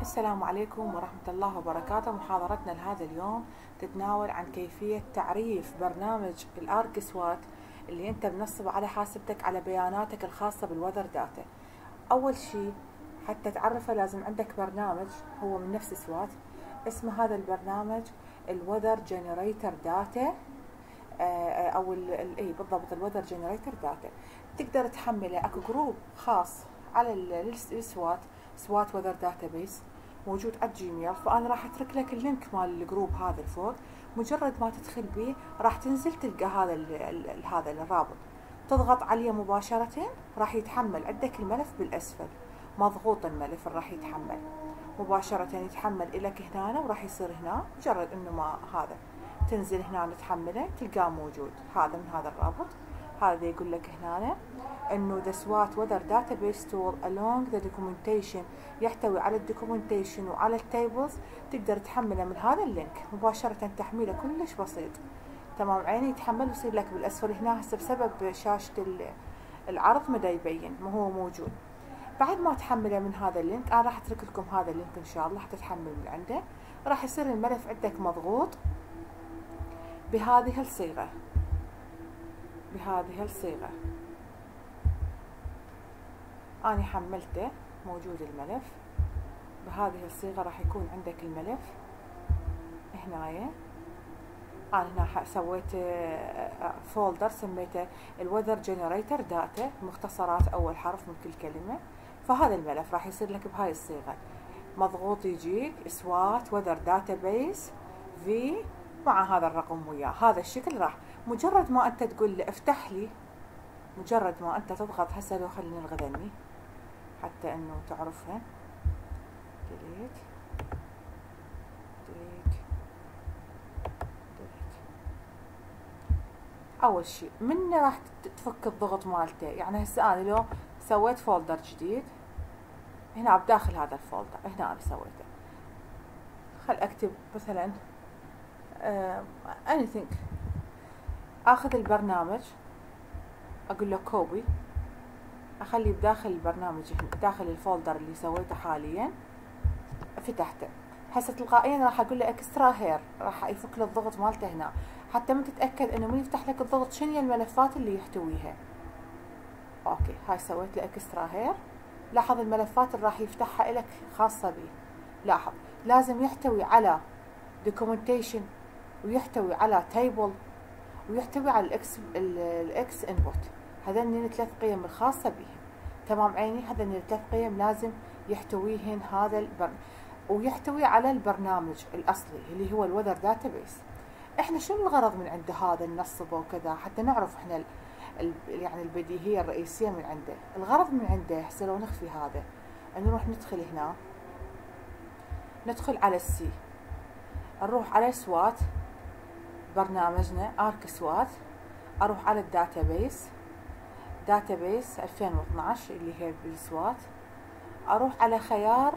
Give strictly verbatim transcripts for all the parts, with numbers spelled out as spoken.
السلام عليكم ورحمة الله وبركاته. محاضرتنا لهذا اليوم تتناول عن كيفية تعريف برنامج الارك سوات اللي انت منصبه على حاسبتك على بياناتك الخاصة بالوذر داتا. اول شيء حتى تعرفه لازم عندك برنامج هو من نفس سوات، اسم هذا البرنامج الوذر جنريتر داتا او اي بالضبط الوذر جنريتر داتا. تقدر تحمله، اكو جروب خاص على السوات سوات وذر داتابيس موجود على الجيميل، فانا راح اترك لك اللينك مال الجروب هذا الفوق. مجرد ما تدخل به راح تنزل تلقى هذا ال ال هذا الرابط، تضغط عليه مباشرة راح يتحمل عندك الملف بالاسفل، مضغوط الملف راح يتحمل مباشرة، يتحمل لك هنا وراح يصير هنا. مجرد انه ما هذا تنزل هنا تحمله تلقاه موجود هذا من هذا الرابط. هذا يقول لك هنا انه the SWOT weather database tool along the documentation، يحتوي على الدوكيومنتيشن وعلى التيبلز. تقدر تحمله من هذا اللينك مباشرة، تحميله كلش بسيط. تمام عيني، يتحمل ويصير لك بالاسفل هنا. هسه بسبب شاشة العرض ما دا يبين، ما هو موجود. بعد ما تحمله من هذا اللينك انا راح اترك لكم هذا اللينك ان شاء الله حتى تحمل من عنده. راح يصير الملف عندك مضغوط بهذه الصيغة، بهذه الصيغة. أنا حملته موجود الملف بهذه الصيغة. راح يكون عندك الملف هنايا. أنا هنا سويت فولدر سميته الوذر جنريتر داتا، مختصرات أول حرف من كل كلمة. فهذا الملف راح يصير لك بهاي الصيغة مضغوط، يجيك سوات وذر داتابيس في مع هذا الرقم وياه. هذا الشكل راح مجرد ما أنت تقول له افتح لي، مجرد ما أنت تضغط هسه لو خلينا نلغذني حتى انه تعرفها. ديليت ديليت ديليت. اول شيء منه راح تفك الضغط مالته. يعني هسه انا لو سويت فولدر جديد هنا بداخل هذا الفولدر، هنا انا سويته، خل اكتب مثلا uh, anything. اخذ البرنامج اقول له كوبي، اخليه بداخل البرنامج داخل الفولدر اللي سويته حاليا. فتحته هسه تلقائيا راح اقول له اكسترا هير، راح يفك له الضغط مالته هنا حتى من تتاكد انه من يفتح لك الضغط شنو الملفات اللي يحتويها. اوكي هاي سويت له اكسترا هير. لاحظ الملفات اللي راح يفتحها لك خاصه به. لاحظ لازم يحتوي على دوكيومنتيشن، ويحتوي على تيبل، ويحتوي على الاكس الاكس انبوت. هذني الثلاث قيم الخاصة بهم. تمام عيني، هذني الثلاث قيم لازم يحتويهن هذا البرنامج، ويحتوي على البرنامج الأصلي اللي هو الوذر داتابيس. احنا شنو الغرض من عنده هذا النصبه وكذا حتى نعرف احنا ال ال يعني البديهية الرئيسية من عنده. الغرض من عنده هسه لو نخفي هذا، ان نروح ندخل هنا، ندخل على السي، نروح على سوات برنامجنا ارك سوات، اروح على الداتابيس داتابيس ألفين واثناشر اللي هي بالسوات، اروح على خيار،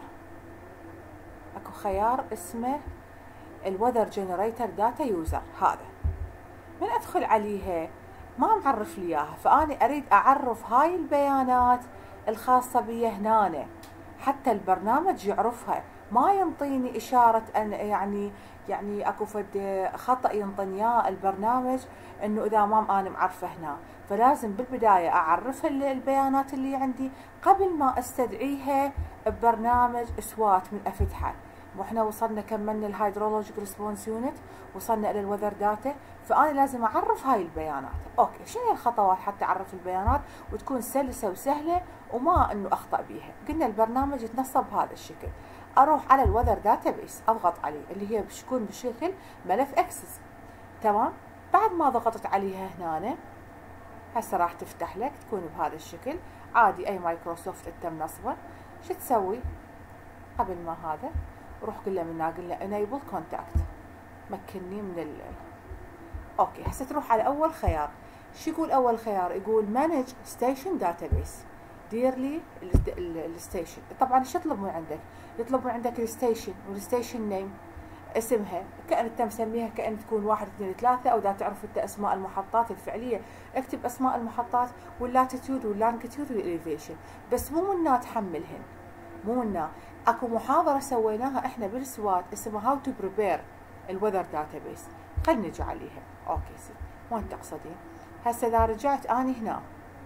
اكو خيار اسمه الوذر جنريتر داتا يوزر. هذا من ادخل عليها ما معرف لي اياها، فاني اريد اعرف هاي البيانات الخاصة بي هنا حتى البرنامج يعرفها، ما ينطيني اشارة ان يعني يعني اكو فد خطأ ينطيني اياه البرنامج انه اذا ما انا معرفه هنا. فلازم بالبداية اعرف البيانات اللي عندي قبل ما استدعيها ببرنامج سوات من افتحه. واحنا وصلنا كملنا الهيدرولوجيك ريسبونس يونت، وصلنا الى الوذر داتا، فانا لازم اعرف هاي البيانات. اوكي شنو هي الخطوات حتى اعرف البيانات وتكون سلسة وسهلة وما انه اخطأ بيها؟ قلنا البرنامج يتنصب بهذا الشكل. اروح على الوذر داتابيس اضغط عليه اللي هي بتكون بشكل ملف اكسس. تمام، بعد ما ضغطت عليها هنا هسه راح تفتح لك تكون بهذا الشكل عادي. اي مايكروسوفت انت منصبه. شو تسوي قبل ما هذا؟ روح قل له من هنا، قل له enable contact، مكني من ال اوكي. هسه تروح على اول خيار. شو يقول اول خيار؟ يقول manage station database، دير لي الستيشن. طبعا ايش يطلب من عندك؟ يطلب من عندك الستيشن والستيشن نيم، اسمها كأن انت مسميها كأن تكون واحد اثنين ثلاثة، او اذا تعرف انت اسماء المحطات الفعلية اكتب اسماء المحطات واللاتيتيود واللانجيتيود والاليفيشن، بس مو من تحملهن، مو هنا. اكو محاضرة سويناها احنا بالسوات اسمها هاو تو بريبير الوذر داتابيس، خلينا نجي عليها. اوكي ست وين تقصدين؟ هسه اذا رجعت اني هنا،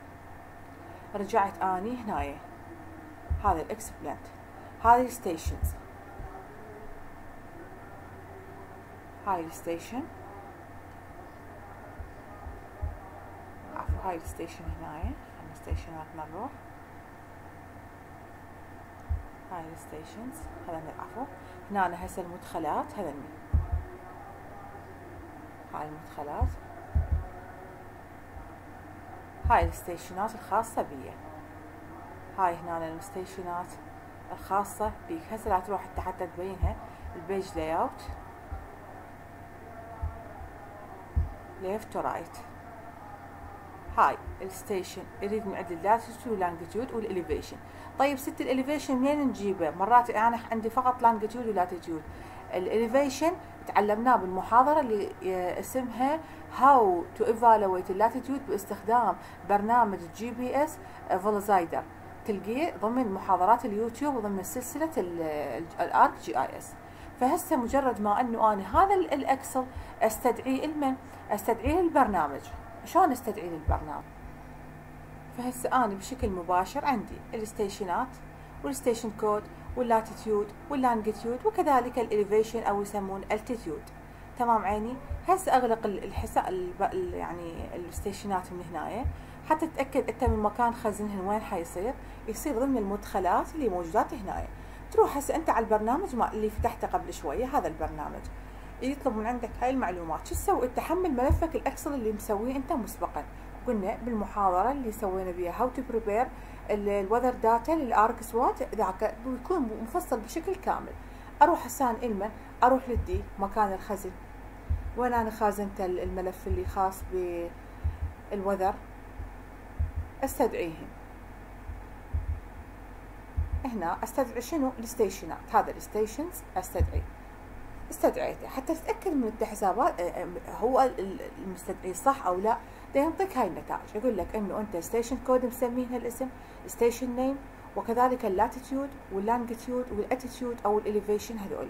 رجعت اني هنايا، هذا الاكسبلنت، هذه الستيشنز، هاي الستيشن، عفوا هاي الستيشن هنايا، خلنا ستيشنات نروح، هاي الستيشنز هذا عفوا هنا هسه المدخلات هذني، هاي المدخلات، هاي الستيشنات الخاصة بي، هاي هنا الستيشنات الخاصة بيك. هسه لا تروح حتى حتى تبينها البيج لاي اوت ليفت ورايت. هاي الستيشن يريد نعدل اللاتيتيود واللانجيتيود والاليفيشن. طيب ست الاليفيشن منين نجيبه؟ مرات انا عندي فقط لانجيتيود ولاتيتيود. الاليفيشن تعلمناه بالمحاضرة اللي اسمها هاو تو ايفالويت اللاتيتيود باستخدام برنامج جي بي اس فولوزايدر، تلقيه ضمن محاضرات اليوتيوب وضمن سلسلة الارك جي اي اس. فهسه مجرد ما انه انا هذا الاكسل استدعيه لمن؟ استدعيه للبرنامج. شلون استدعيه للبرنامج؟ فهسه انا بشكل مباشر عندي الستيشنات والستيشن كود واللاتيتيود واللانجيتيود وكذلك الاليفيشن او يسمون التيتيود. تمام عيني. هسه اغلق الحساب يعني الستيشنات من هنايا حتى تتاكد انت من مكان خزنهن وين حيصير، يصير ضمن المدخلات اللي موجودات هنايا. تروح هسه انت على البرنامج اللي فتحته قبل شويه، هذا البرنامج يطلب من عندك هاي المعلومات. شو تسوي؟ تحمل ملفك الاكسل اللي مسويه انت مسبقا، قلنا بالمحاضره اللي سوينا بيها هاو تو بريبير الوذر داتا للارك سوات، ذاك بيكون مفصل بشكل كامل. اروح هسه المن اروح للدي مكان الخزن، وين انا خازنت الملف اللي خاص بالوذر، استدعيهم هنا. استدعي شنو؟ الستيشنات، هذا الستيشنز استدعي، استدعيته حتى تتاكد من الحسابات هو المستدعي صح او لا. ده ينطيك هاي النتائج، يقول لك انه انت ستيشن كود مسمين هالاسم، ستيشن نيم، وكذلك اللاتيتيود واللانجيتيود والاتيتيود او الاليفيشن هذول.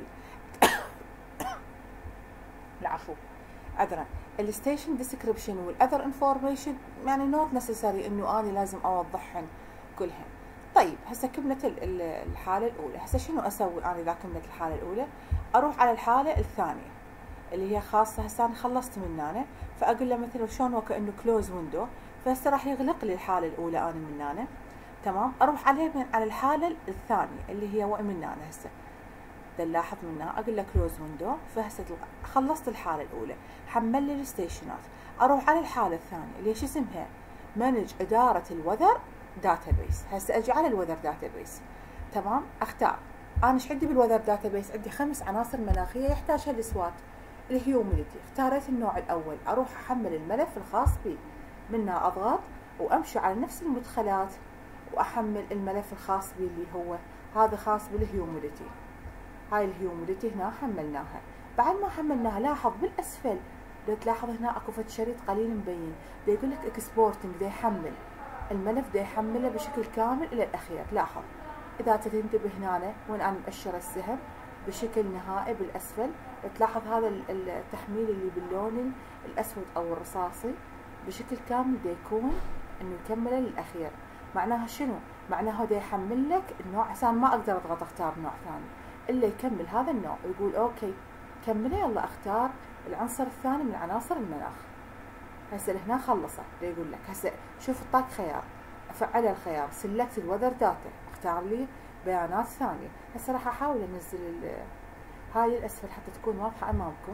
العفو عذرا. الستيشن ديسكريبشن والاذر انفورميشن يعني نوت نسيسري انه انا لازم اوضحهن كلهن. طيب هسه كملت الحاله الاولى. هسه شنو اسوي انا اذا كملت الحاله الاولى؟ اروح على الحاله الثانيه اللي هي خاصه. هسه انا خلصت من هنا، فاقول له مثلا شلون وكانه كلوز ويندو، فهسه راح يغلق لي الحاله الاولى انا من هنا. تمام. اروح عليه من على الحاله الثانيه اللي هي من هنا. هسه نلاحظ منها اقول له كلوز ويندو، فهسه خلصت الحاله الاولى، حمل لي الستيشنات. اروح على الحاله الثانيه اللي شو اسمها؟ مانج اداره الوذر داتابيس. هسه اجي على الوذر داتابيس. تمام. اختار انا ايش عندي بالوذر داتابيس؟ عندي خمس عناصر مناخيه يحتاجها السوات. الهيوميديتي، اختاريت النوع الاول، اروح احمل الملف الخاص بي، منها اضغط وامشي على نفس المدخلات واحمل الملف الخاص بي اللي هو هذا خاص بالهيوميديتي. هاي الهيوميديتي هنا حملناها. بعد ما حملناها لاحظ بالاسفل بدك تلاحظ هنا اكو فد شريط قليل مبين، دا يقول لك اكسبورتنج، دا يحمل الملف، دا يحمله بشكل كامل الى الاخير. لاحظ اذا تنتبه هنا وين انا مأشره السهم بشكل نهائي بالاسفل، تلاحظ هذا التحميل اللي باللون الاسود او الرصاصي بشكل كامل دا يكون انه يكمله للاخير. معناها شنو؟ معناها دا يحمل لك النوع عشان ما اقدر اضغط اختار نوع ثاني الا يكمل هذا النوع، يقول اوكي كمله، يلا اختار العنصر الثاني من عناصر المناخ. هسه هنا خلصت، دا يقول لك هسه شوف اعطاك خيار، افعل الخيار سلكت الوذر داتا، اختار لي بيانات ثانيه. هسه راح احاول انزل هاي الاسفل حتى تكون واضحه امامكم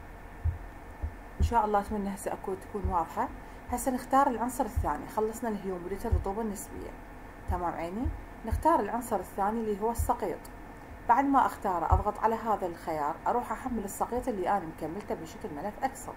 ان شاء الله. اتمنى هسه اكون تكون واضحه. هسه نختار العنصر الثاني، خلصنا الهيوميديتي الرطوبه النسبيه. تمام عيني. نختار العنصر الثاني اللي هو السقيط. بعد ما اختاره اضغط على هذا الخيار، اروح احمل السقيط اللي انا مكملته بشكل ملف اكسل.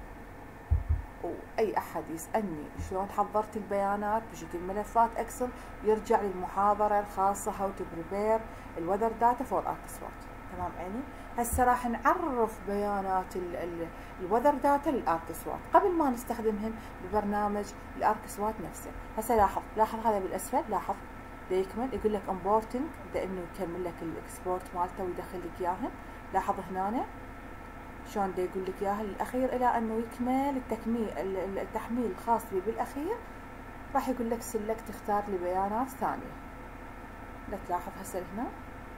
واي احد يسالني شلون حضرت البيانات بشكل ملفات اكسل، يرجع للمحاضره الخاصه هاو تو بريبير الوذر داتا فور ارك سوات. تمام عيني. هسه راح نعرف بيانات الوذر داتا للارك سوات قبل ما نستخدمهن ببرنامج الارك سوات نفسه. هسه لاحظ لاحظ هذا بالاسفل، لاحظ دا يكمل يقول لك امبورتنج، دا انه يكمل لك الاكسبورت مالته ويدخل لك اياهن. لاحظ هنا شلون دا يقول لك اياها للاخير الى انه يكمل التكميل التحميل الخاص به بالاخير. راح يقول لك سلكت اختار لي بيانات ثانيه. لا تلاحظ هسه هنا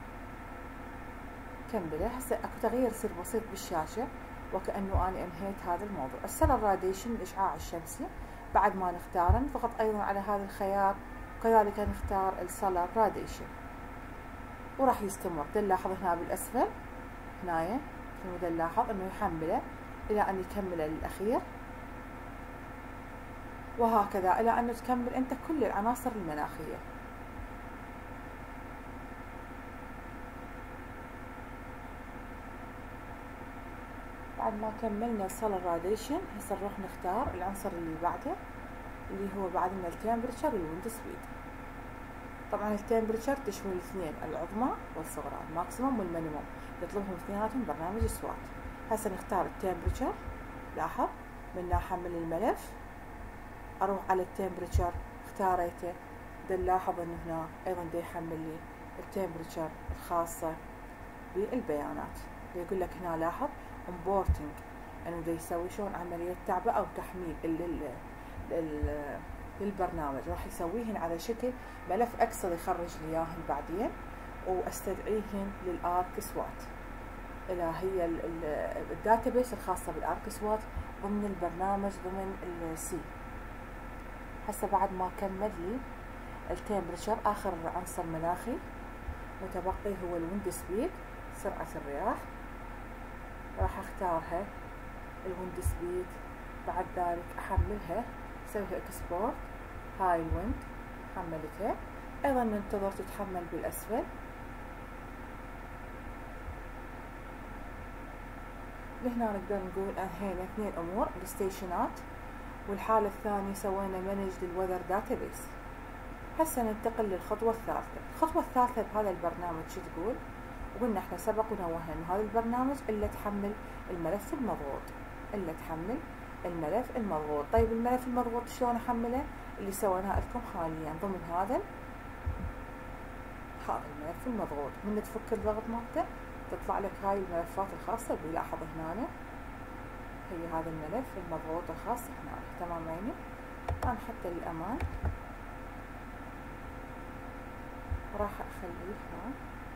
كمله. هسه اكو تغيير يصير بسيط بالشاشه وكانه انا انهيت هذا الموضوع. السولار راديشن الاشعاع الشمسي بعد ما نختاره نضغط ايضا على هذا الخيار وكذلك نختار السولار راديشن وراح يستمر. نلاحظ هنا بالاسفل هنايا مثل ما نلاحظ انه يحمله الى ان يكمل للاخير، وهكذا الى ان تكمل انت كل العناصر المناخيه. بعد ما كملنا السولار راديشن هسه نروح نختار العنصر اللي بعده اللي هو بعد لنا التمبرتشر والويند سبيد. طبعا التمبرتشر تشمل الاثنين العظمى والصغرى، الماكسيموم والمينيموم، يطلبهم اثنيناتهم برنامج سوات. هسه نختار التمبرتشر. لاحظ من احمل الملف اروح على التمبرتشر اختاريته، نلاحظ انه هنا ايضا دا يحمل لي التمبرتشر الخاصه بالبيانات. يقول لك هنا لاحظ امبورتنج انه دا يسوي شلون عمليه تعبئه او تحميل لل للبرنامج. راح يسويهن على شكل ملف اكسل يخرج لي اياهن بعدين واستدعيهن للارك سوات الى هي الداتابيس الخاصه بالارك سوات ضمن البرنامج ضمن السي. هسه بعد ما كمل لي التمبرتشر اخر عنصر مناخي متبقي هو الويند سبيد سرعه الرياح. راح اختارها الويند سبيد. بعد ذلك احملها اسويها اكسبورت. هاي الويند حملتها ايضا ننتظر تتحمل بالاسفل. لهنا نقدر نقول انهينا اثنين امور، الستيشنات والحالة الثانية سوينا مانج للوذر داتابيس. هسه ننتقل للخطوة الثالثة. الخطوة الثالثة بهذا البرنامج شو تقول؟ وقلنا احنا سبق ونوهنا ان هذا البرنامج الا تحمل الملف المضغوط، الا تحمل الملف المضغوط. طيب الملف المضغوط شلون احمله؟ اللي سويناه لكم حاليا ضمن هذا هذا الملف المضغوط. من تفك الضغط مالته تطلع لك هاي الملفات الخاصة بي. لاحظ هنا هي هذا الملف المضغوط الخاص هنا. تمام عيني. الان حتى للامان راح اخليه هنا.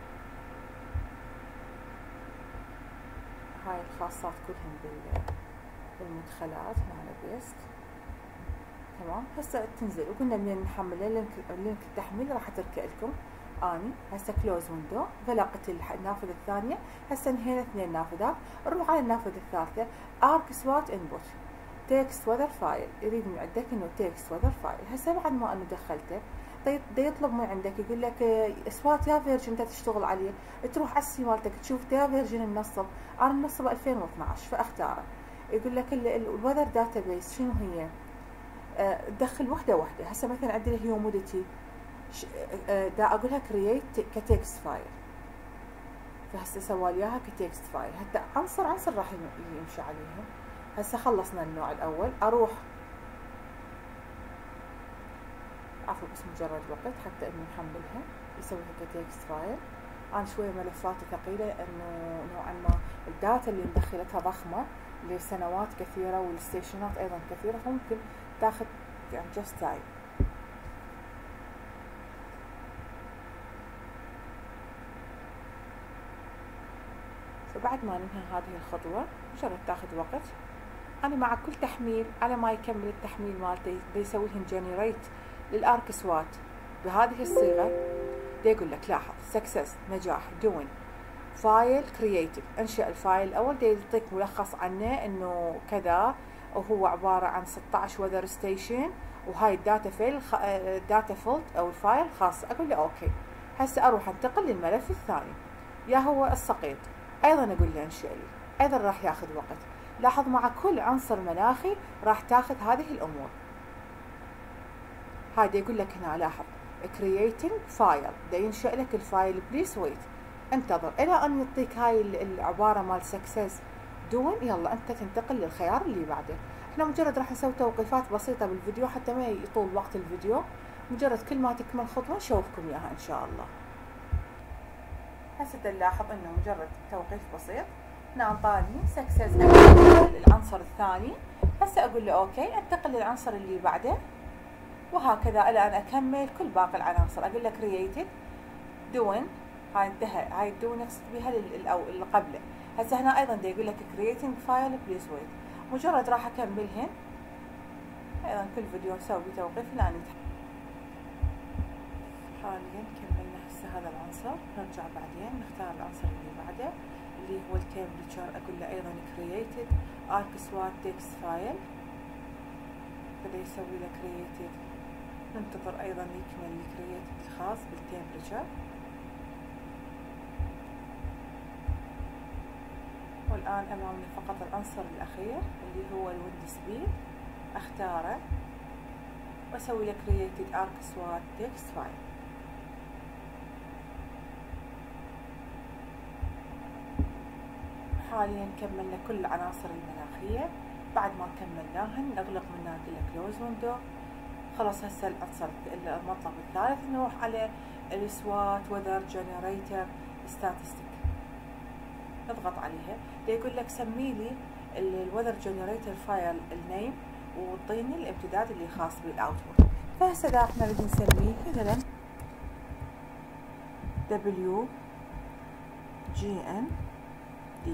هاي الخاصات كلهم بالمدخلات هنا بيست. تمام. هسه تنزل وقلنا منين نحمله لينك لينك التحميل راح اتركه لكم اني. هسه كلوز ويندو غلقت النافذه الثانيه. هسه انهينا اثنين نافذات. نروح على النافذه الثالثه ارك سوات انبوت تكست وذر فايل. يريد من عندك انه تكست وذر فايل. هسه بعد ما انه دخلته دا يطلب من عندك يقول لك سوات يا فيرجن انت تشتغل عليه. تروح على السي مالتك تشوف يا فيرجن المنصب. انا منصب ألفين واثناشر فاختاره. يقول لك الوذر داتابيس شنو هي؟ تدخل وحده وحده. هسه مثلا عندنا هيوميديتي دا اقولها كرييت كتكست فايل، فهسه سوى لي اياها كتكست فايل. حتى عنصر عنصر راح يمشي عليها. هسه خلصنا النوع الاول. اروح عفوا بس مجرد وقت حتى انه نحملها يسويها كتكست فايل. انا شويه ملفاتي ثقيله انه نوعا ما الداتا اللي مدخلتها ضخمه لسنوات كثيره والستيشنات ايضا كثيره، فممكن تاخذ يعني جست تايم. فبعد ما ننهي هذه الخطوة مجرد تاخذ وقت. أنا مع كل تحميل على ما يكمل التحميل مالته بيسويهن جنريت للارك سوات بهذه الصيغة. دا يقول لك لاحظ سكسس نجاح دوين فايل كرييتيف. انشأ الفايل الأول. دا يعطيك ملخص عنه إنه كذا وهو عبارة عن ستة عشر وذر ستيشن وهاي الداتا فيل داتا فولت أو الفايل خاص. أقول له أوكي. هسه أروح أنتقل للملف الثاني يا هو السقيط. ايضا اقول له انشئ لي. ايضا راح ياخذ وقت. لاحظ مع كل عنصر مناخي راح تاخذ هذه الامور. هذا يقول لك هنا لاحظ creating فايل. دا ينشئ لك الفايل. بليز ويت انتظر الى ان يعطيك هاي العباره مال سكسس دون. يلا انت تنتقل للخيار اللي بعده. احنا مجرد راح نسوي توقيفات بسيطه بالفيديو حتى ما يطول وقت الفيديو مجرد كل ما تكمل خطوة نشوفكم اياها ان شاء الله. هسه نلاحظ انه مجرد توقيف بسيط هنا انطاني سكسس العنصر الثاني. هسه اقول له اوكي، انتقل للعنصر اللي بعده، وهكذا الى ان اكمل كل باقي العناصر. اقول له كرييتد دوين، هاي انتهى، هاي الدوين يقصد بها او اللي قبله. هسه هنا ايضا دا يقول لك كرييتنج فايل بليز ويت. مجرد راح اكملهن، ايضا كل فيديو نسوي توقيف لان حاليا كملنا هسه هذا العنصر. نرجع بعدين نختار العنصر اللي بعده اللي هو التمبريتشر. اقول له ايضا كرييتد ارك سوات تكست فايل، بدا يسوي له كرييتد. ننتظر ايضا يكمل الكرييتد الخاص بالتمبريتشر. والان امامنا فقط العنصر الاخير اللي هو الويند سبيد، اختاره واسوي له كرييتد ارك سوات تكست فايل. حاليا كملنا كل العناصر المناخية. بعد ما كملناهن نغلق منها كلها كلوز ويندو. خلاص هسه العنصر المطلب الثالث نروح على السوات وذر جنريتر ستاتستيك، نضغط عليها. يقول لك سمي لي الوذر جنريتر فايل النيم وطيني الامتداد اللي خاص بالاوتبوت. فهسه دا احنا نريد نسميه مثلا دبليو جي ان دي.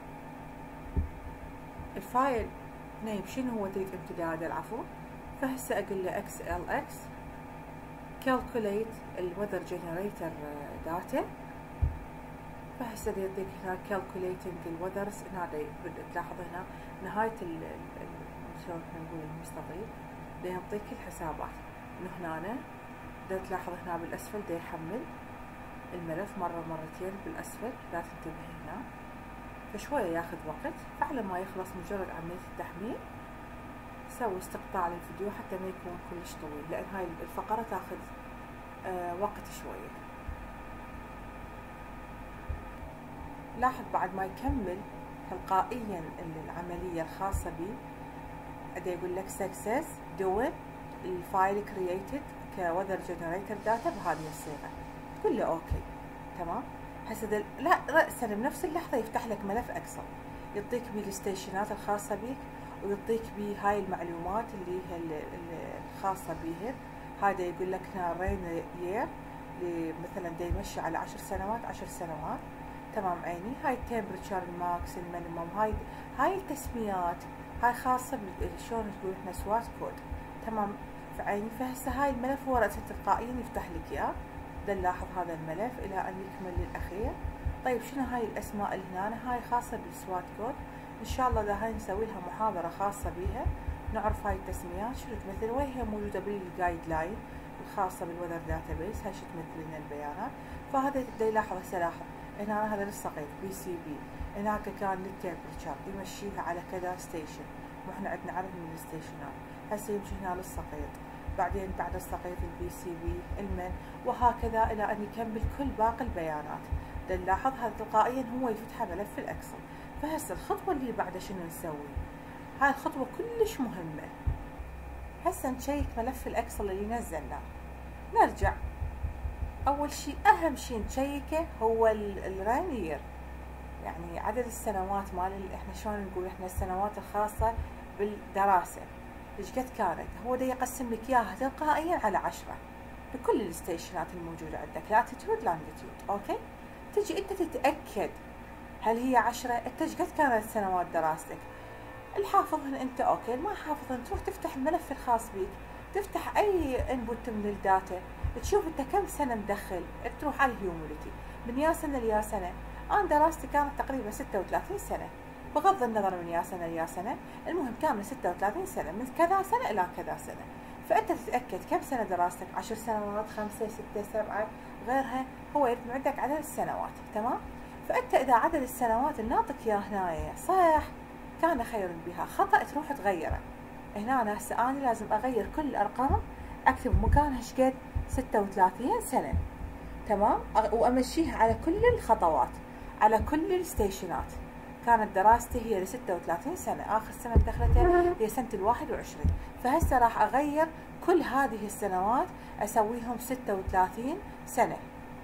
الفايل نيم شنو هو تريد امتداده العفو. فهسه اقول له اكس ال اكس كالكوليت الوذر جنريتر داتا. فهسه يعطيك هنا كالكوليتنج الوذرز. هنا تلاحظ هنا نهايه شلون نقول المستطيل دا يعطيك الحسابات. من هنا دا تلاحظ هنا بالاسفل دا يحمل الملف مره مرتين بالاسفل، لا تنتبه هنا، فشويه ياخذ وقت. فعلى ما يخلص مجرد عمليه التحميل سوي استقطاع للفيديو حتى ما يكون كلش طويل، لان هاي الفقره تاخذ آه وقت شويه. لاحظ بعد ما يكمل تلقائيا العمليه الخاصه به دا يقول لك سكسس دوين الفايل كرييتد كوذر جنريتر داتا بهذه الصيغه. تقول له اوكي تمام. هسه لا رأسا بنفس اللحظه يفتح لك ملف اكسل يعطيك بيه الستيشنات الخاصه بيك، ويعطيك بيه هاي المعلومات اللي هي الخاصه بيها. هذا يقول لك هنا رين يير مثلا دا يمشي على عشر سنوات عشر سنوات. تمام عيني. هاي التمبريتشر الماكس المينيمم، هاي هاي التسميات هاي خاصه شلون تقول احنا سوات كود. تمام في عيني. فهسه هاي الملف هو رأسا تلقائيا يفتح لك اياه. دا نلاحظ هذا الملف الى ان يكمل للاخير. طيب شنو هاي الاسماء اللي هنا؟ هاي خاصه بالسوات كود. ان شاء الله دا هاي نسوي لها محاضره خاصه بيها، نعرف هاي التسميات شنو تمثل، وين هي موجوده بالجايد لاين الخاصه بالوذر داتابيس، هاي شو تمثل لنا البيانات. فهذا دا يلاحظ. هسه لاحظ هنا هذا للصقيط بي سي بي، هناك كان للتمبريتشر يمشيها على كذا ستيشن، واحنا عندنا عدد من الستيشنات. هسه يمشي هنا للصقيط، بعدين بعد الصقيط البي سي بي المن، وهكذا الى ان يكمل كل باقي البيانات. دا نلاحظ هذا تلقائيا هو يفتح ملف الاكسل. فهسه الخطوه اللي بعدها شنو نسوي؟ هاي الخطوه كلش مهمه. هسه نشيك ملف الاكسل اللي نزلناه. نرجع اول شيء اهم شيء نشيكه هو الرانير، يعني عدد السنوات مال احنا شلون نقول احنا السنوات الخاصه بالدراسه ايش قد كانت. هو دا يقسم لك اياها تلقائيا على عشرة بكل الستيشنات الموجوده عندك، لاتيتيود لانجيتيود. اوكي، تجي انت تتاكد هل هي عشرة، انت ايش قد كانت سنوات دراستك. الحافظهن انت اوكي، ما حافظهن تروح تفتح الملف الخاص بيك، تفتح اي انبوت من الداتا، تشوف انت كم سنه مدخل، تروح على الهيوميديتي من يا سنه ليا سنه. انا دراستي كانت تقريبا ستة وثلاثين سنه، بغض النظر من يا سنه ليا سنه، المهم كامله ستة وثلاثين سنه، من كذا سنه الى كذا سنه. فانت تتاكد كم سنه دراستك، عشر سنوات، خمسه، سته، سبعه، غيرها، هو يرسم عندك عدد السنوات. تمام. فانت اذا عدد السنوات الناطق يا هنايا صح كان خير بها، خطا تروح تغيره. هنا أنا هسه انا لازم اغير كل الارقام، اكتب مكانها شقد ستة وثلاثين سنه. تمام. وامشيها على كل الخطوات، على كل الستيشنات. كانت دراستي هي لستة وثلاثين سنة، آخر سنة دخلتها هي سنة الواحد وعشرين، فهسه راح أغير كل هذه السنوات أسويهم ستة وثلاثين سنة.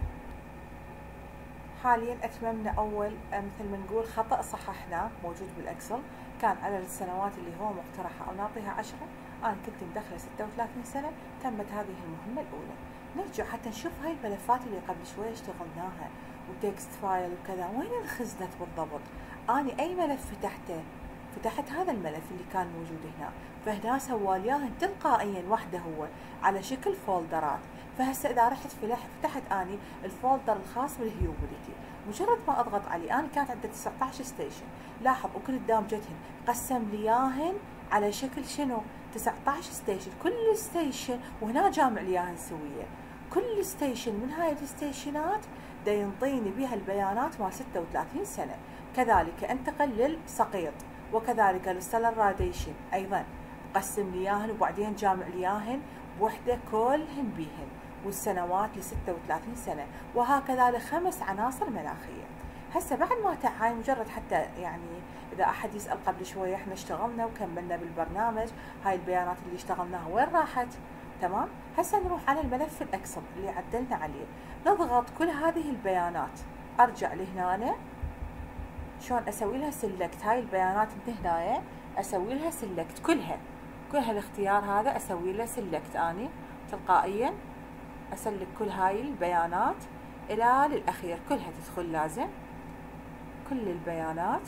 حاليا أتممنا أول مثل ما نقول خطأ صححناه موجود بالأكسل، كان على السنوات اللي هو مقترحة أو نعطيها عشرة، أنا كنت مدخلة ستة وثلاثين سنة، تمت هذه المهمة الأولى. نرجع حتى نشوف هاي الملفات اللي قبل شوية اشتغلناها وتكست فايل وكذا، وين انخزنت بالضبط؟ أنا أي ملف فتحته فتحت هذا الملف اللي كان موجود هنا، فهنا سوالياهن تلقائيا وحده هو على شكل فولدرات. فهسه اذا رحت فتحت اني الفولدر الخاص بالهيوميديتي، مجرد ما اضغط عليه، انا كانت عندي تسعة عشر ستيشن، لاحظ وكل دامجتهن قسم لي اياهن على شكل شنو؟ تسعة عشر ستيشن، كل ستيشن وهنا جامع لي اياهن سويه، كل ستيشن من هاي الستيشنات دا ينطيني بها البيانات مال ستة وثلاثين سنه. كذلك انتقل للسقيط، وكذلك الستيلر راديشن ايضا قسم لي اياهن وبعدين جامع لي اياهن بوحده كلهن بيهن، والسنوات ل ستة وثلاثين سنه، وهكذا لخمس عناصر مناخيه. هسه بعد ما هاي مجرد حتى يعني اذا احد يسال قبل شويه احنا اشتغلنا وكملنا بالبرنامج، هاي البيانات اللي اشتغلناها وين راحت؟ تمام. هسه نروح على الملف الاكسل اللي عدلنا عليه، نضغط كل هذه البيانات، ارجع لهنا شلون اسوي لها سيلكت. هاي البيانات من هنا اسوي لها سيلكت كلها، كل هالاختيار هذا اسوي له سيلكت، اني تلقائيا اسلك كل هاي البيانات الى للاخير، كلها تدخل لازم كل البيانات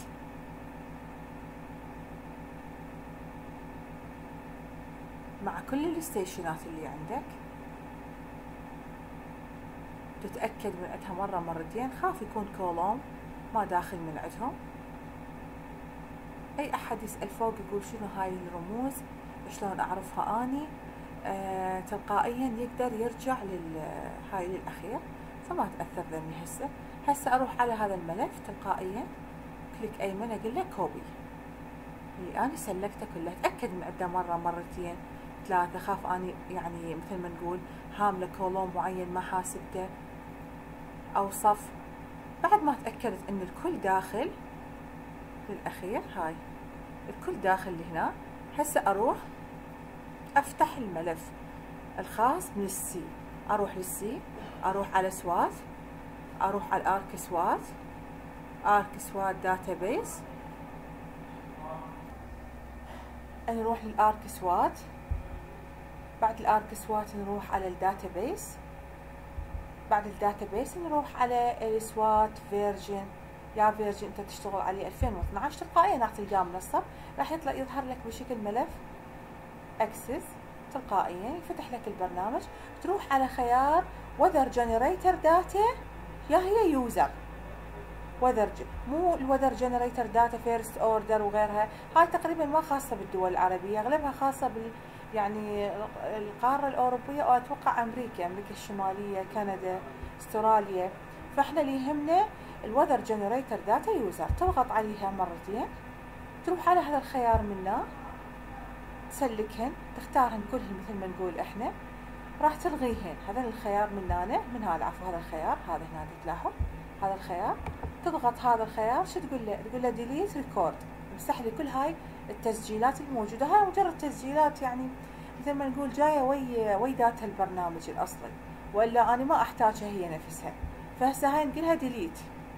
مع كل الستيشنات اللي عندك، تتأكد من عندها مرة مرتين، خاف يكون كولوم ما داخل من عندهم. اي احد يسأل فوق يقول شنو هاي الرموز شلون اعرفها اني، آه تلقائيا يقدر يرجع لهاي للاخير، فما تأثر ذني. هسه هسه اروح على هذا الملف تلقائيا كليك ايمن اقول له كوبي اللي انا سلكته كله، اتأكد من عنده مرة مرتين ثلاثة، خاف اني يعني مثل ما نقول هامله كولوم معين ما حاسبته او صف. بعد ما تأكدت ان الكل داخل للاخير، هاي الكل داخل لهنا، هسه اروح افتح الملف الخاص من السي، اروح للسي، اروح على سوات، اروح على الارك سوات، ارك سوات داتابيس، نروح للارك سوات، بعد الارك سوات نروح على الداتابيس، بعد الداتابيس نروح على السوات فيرجن، يا فيرجن انت تشتغل عليه ألفين واثناشر، تلقائيا راح تلقاه منصب، راح يطلع يظهر لك بشكل ملف اكسس، تلقائيا يفتح لك البرنامج، تروح على خيار وذر جنريتر داتا، يا هي يوزر وذر، مو الوذر جنريتر داتا فيرست اوردر وغيرها، هاي تقريبا ما خاصه بالدول العربيه، اغلبها خاصه بال يعني القاره الاوروبيه، او اتوقع امريكا، امريكا الشماليه، كندا، استراليا. فاحنا اللي يهمنا الوذر جنريتر داتا يوزر، تضغط عليها مرتين، تروح على هذا الخيار منا تسلكهن، تختارهن كلهن مثل ما نقول احنا، راح تلغيهن هذا الخيار من هنا، من هذا عفوا هذا الخيار، هذا هنا تلاحظ هذا الخيار، تضغط هذا الخيار، شو تقول له؟ تقول له ديليت ريكورد، امسح لي كل هاي التسجيلات الموجوده، هاي مجرد تسجيلات يعني مثل ما نقول جايه وي وي داتا البرنامج الاصلي، والا انا ما احتاجها هي نفسها، فهسه هاي نقولها ديليت.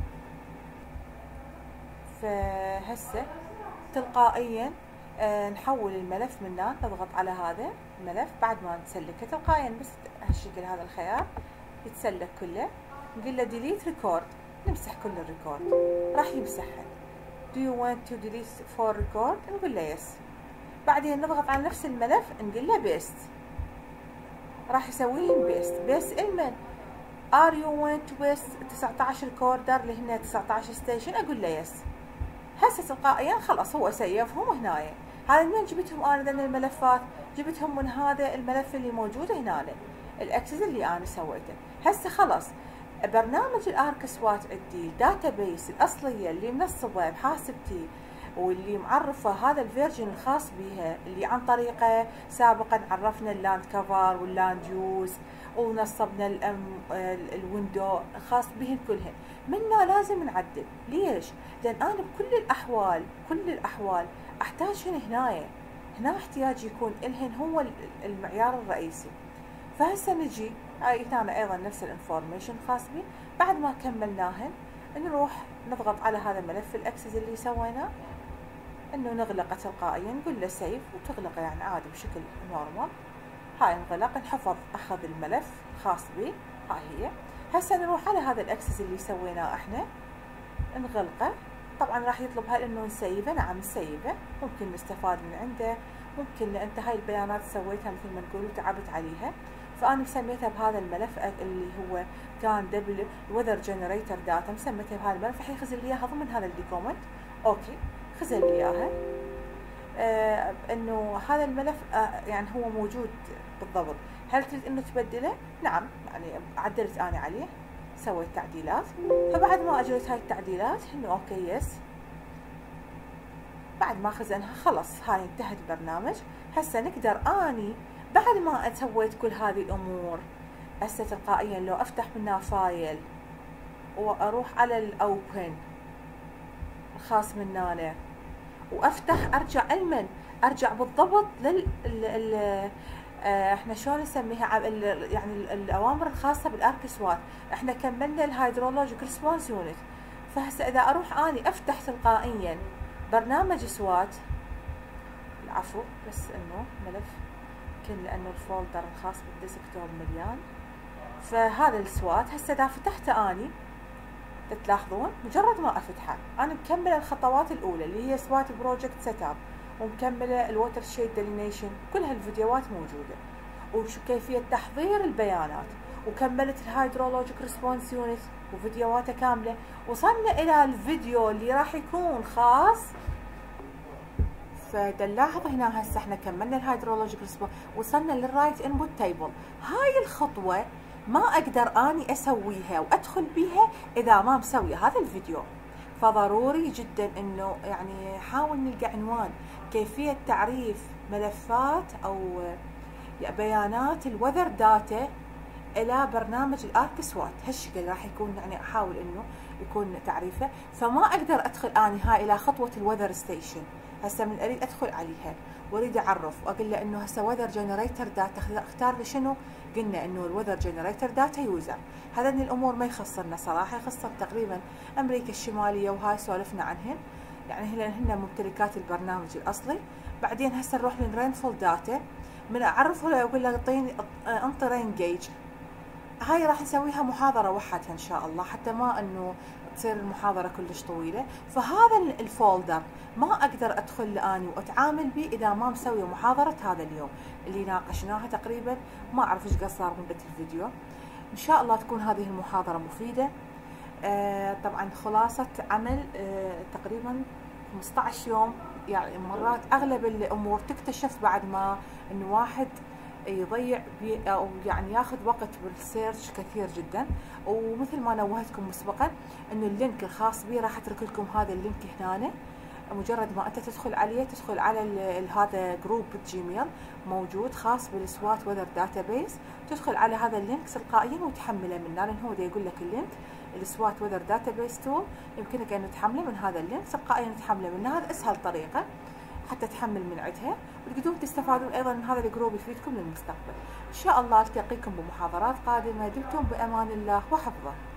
فهسه تلقائيا آه نحول الملف من هنا، نضغط على هذا الملف بعد ما نسلكه تلقائيا، بس هالشكل هذا الخيار يتسلك كله، نقول له ديليت ريكورد، نمسح كل الريكورد، راح يمسحها. Do you want to delete for record؟ نقول له يس، بعدين نضغط على نفس الملف نقول له بيست، راح يسويهم بيست. بيست المن Are you want to paste تسعة عشر كوردر اللي هنا تسعة عشر ستيشن، اقول له يس. هسه تلقائيا خلاص هو سيفهم هنايا. هذا من جبتهم انا ذن الملفات؟ جبتهم من هذا الملف اللي موجود هنا، الاكسس اللي انا سويته. هسه خلاص برنامج الارك سوات عندي الداتابيس الاصليه اللي منصبه بحاسبتي واللي معرفة هذا الفيرجن الخاص بها اللي عن طريقه سابقا عرفنا اللاند كفر واللاند يوز ونصبنا الويندو الخاص بهن كلهن. منا لازم نعدل. ليش؟ لان انا بكل الاحوال كل الاحوال احتاجهن هنايا، هنا احتياج يكون الهن هو المعيار الرئيسي. فهسه نجي هاي هنا ايضا نفس الانفورميشن خاص بي. بعد ما كملناهن نروح نضغط على هذا الملف الاكسس اللي سويناه، انه نغلقه تلقائيا، نقول له سيف وتغلقه يعني عادي بشكل نورمال. هاي انغلق، نحفظ اخذ الملف خاص بي. هاي هي. هسه نروح على هذا الاكسس اللي سويناه احنا نغلقه. طبعا راح يطلب هل انه نسيبه. نعم نسيبه، ممكن نستفاد من عنده، ممكن انت هاي البيانات سويتها مثل ما نقول وتعبت عليها، فانا مسميتها بهذا الملف اللي هو كان دبل وذر جنريتر داتا، مسميتها بهذا الملف. راح يخزن لي اياها ضمن هذا الدوكيومنت. اوكي خزن لي اياها. آه انه هذا الملف آه يعني هو موجود بالضبط. هل تريد انه تبدله؟ نعم، يعني عدلت انا عليه، سويت تعديلات. فبعد ما اجريت هاي التعديلات انه اوكي يس، بعد ما خزنها خلص هاي انتهت البرنامج. هسه نقدر اني بعد ما سويت كل هذه الامور هسه تلقائيا لو افتح منها فايل واروح على الاوبن الخاص من هنا وافتح، ارجع المن ارجع بالضبط لل ال... ال... آه احنا شلون نسميها يعني الاوامر الخاصه بالارك سوات. احنا كملنا الهيدرولوجيك ريسبونس يونت. فهسه اذا اروح اني افتح تلقائيا برنامج سوات، العفو بس انه ملف يمكن لانه الفولدر الخاص بالديسكتوب مليان. فهذا السوات هسه اذا فتحته اني تلاحظون مجرد ما افتحه انا مكمله الخطوات الاولى اللي هي سوات بروجكت سيت اب، ومكمله الووتر شيد ديلينيشن، كل هالفيديوهات موجوده، وشو كيفيه تحضير البيانات، وكملت الهيدرولوجيك ريسبونس يونت وفيديوهاته كامله. وصلنا الى الفيديو اللي راح يكون خاص، فنلاحظ هنا هسه احنا كملنا الهيدرولوجيك ريسبونس، وصلنا للرايت انبوت تيبل. هاي الخطوه ما اقدر اني اسويها وادخل بيها اذا ما مسوي هذا الفيديو. فضروري جدا انه يعني حاول نلقى عنوان كيفيه تعريف ملفات او بيانات الوذر داتا الى برنامج الارك سوات. هالشكل راح يكون يعني احاول انه يكون تعريفه. فما اقدر ادخل اني هاي الى خطوه الوذر ستيشن. هسه من اريد ادخل عليها واريد اعرف واقول له انه هسه وذر جنريتر داتا، اختار لي شنو؟ قلنا انه الوذر جنريتر داتا يوزر. هذا من الامور ما يخصنا صراحه، يخصنا تقريبا امريكا الشماليه وهاي سولفنا عنهن، يعني هن ممتلكات البرنامج الاصلي. بعدين هسه نروح للرينفول داتا، من اعرفه له اقول له اعطيني انطي رين جيج. هاي راح نسويها محاضره وحدها ان شاء الله حتى ما انه تصير المحاضره كلش طويله. فهذا الفولدر ما اقدر ادخل اني واتعامل به اذا ما مسوي محاضره هذا اليوم اللي ناقشناها تقريبا. ما اعرف ايش قصر مده الفيديو. ان شاء الله تكون هذه المحاضره مفيده. آه طبعا خلاصه عمل آه تقريبا خمسة عشر يوم. يعني مرات اغلب الامور تكتشف بعد ما انه واحد يضيع بي او يعني ياخذ وقت بالسيرش كثير جدا. ومثل ما نوهتكم مسبقا انه اللينك الخاص بي راح اترك لكم هذا اللينك هنا. مجرد ما انت تدخل عليه تدخل على هذا جروب جيميل موجود خاص بالسوات وذر داتابيس، تدخل على هذا اللينك تلقائيا وتحمله منه، لان هو دا يقول لك اللينك السوات وذر داتابيس تول يمكنك ان تحمله من هذا اللينك، تلقائيا تحمله منه. هذا اسهل طريقه حتى تحمل من عندها، وتقدرون تستفادون ايضا من هذا الجروب يفيدكم للمستقبل. ان شاء الله التقيكم بمحاضرات قادمه. دمتم بامان الله وحفظه.